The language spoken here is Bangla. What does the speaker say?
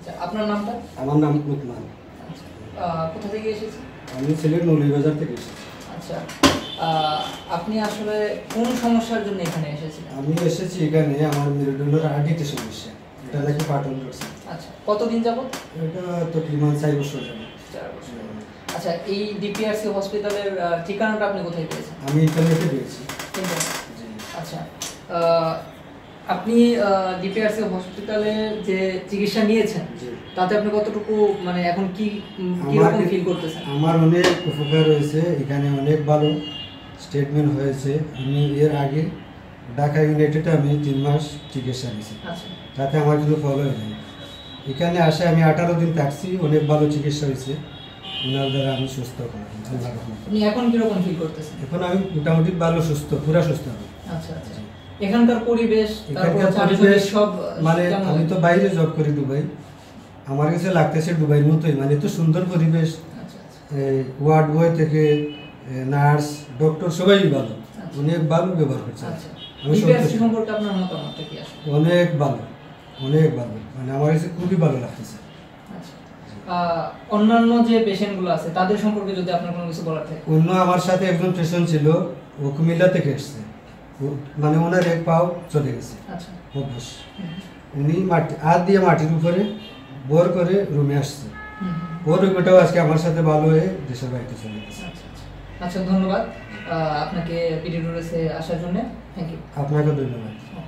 আচ্ছা, আপনার নামটা? আমার নাম লুকমান। আচ্ছা, কোথা থেকে এসেছেন? আমি সিলেট মৌলভীবাজার থেকে এসেছি। আচ্ছা, আপনি আসলে কোন সমস্যার জন্য এখানে এসেছিলেন? আমি এসেছি এখানে আমার মেরুদণ্ডের হার্টিতে সমস্যা, এটা নাকি পাটন করছে। আচ্ছা, কতদিন যাবত? এটা তকরিবান 4 বছর যাবে। 4 বছর। আচ্ছা, এই ডিপিআরসি হসপিটালের ঠিকানাটা আপনি কোথায় পেয়েছেন? আমি ইন্টারনেটে পেয়েছি। জি। আচ্ছা, আপনি ডিপিআরসি হসপিটালে যে চিকিৎসা নিয়েছেন তাতে আপনি কতটুকু মানে এখন কি রকম ফিল করতেছেন? আমার অনেক উপকার হয়েছে, এখানে অনেক ভালো স্টেটমেন্ট হয়েছে। আমি এর আগে ঢাকা ইউনাইটেডে আমি 3 মাস চিকিৎসা নিয়েছি। আচ্ছা, তাতে আমার কিন্তু ফলো হয়নি। এখানে আসে আমি 18 দিন থাকছি, অনেক ভালো চিকিৎসা হয়েছে, ওনার দ্বারা আমি সুস্থ হলাম। আপনি এখন কিরকম ফিল করতেছেন? এখন আমি মোটামুটি ভালো সুস্থ, পুরা সুস্থ আমি। আচ্ছা আচ্ছা, এখানকার পরিবেশ সব মানে আমি তো বাইরে জব করি দুবাই, আমার কাছে লাগতেছে দুবাইয়ের মতোই, মানে এত সুন্দর পরিবেশ। ওয়ার্ড বয় থেকে নার্স ডক্টর সবাই ভালো, অনেক ভালো ব্যবহার করছে। অনেক ভালো, অনেক ভালো, মানে আমার কাছে খুবই ভালো লাগতেছে। অন্যান্য যে পেশেন্টগুলো আছে তাদের সম্পর্কে যদি আপনার কোনো কিছু বলার থাকে? অন্য আমার সাথে একজন পেশেন্ট ছিল, ও কুমিল্লা থেকে এসছে, মানে ওনার এক পাও চলে গেছে। আচ্ছা, উনি মাটি হাত দিয়ে মাটির উপরে বোর করে রুমে আসছে, ওর রুমেটাও আজকে আমার সাথে ভালো হয়ে দেশের বাড়িতে চলে গেছে। আচ্ছা, ধন্যবাদ আপনাকে পিডি টুডেসে আসার জন্য। Thank you. আপনাকে ধন্যবাদ।